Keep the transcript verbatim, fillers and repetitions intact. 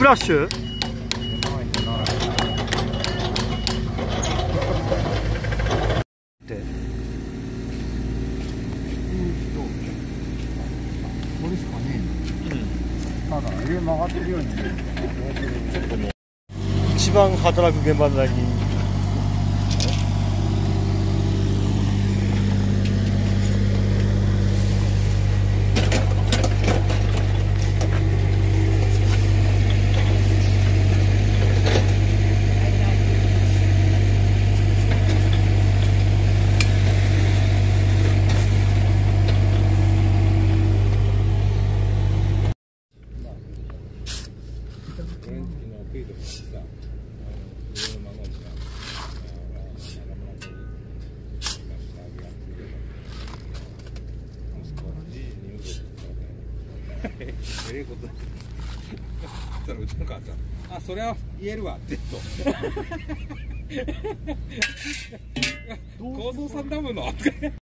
フラッシュってこれですかね。ただ上曲がってるように見える。ちょっとね、 一番働く現場内にええことだ。そしたらうちの母ちゃん、あ、それは言えるわってと。構造さんだもの。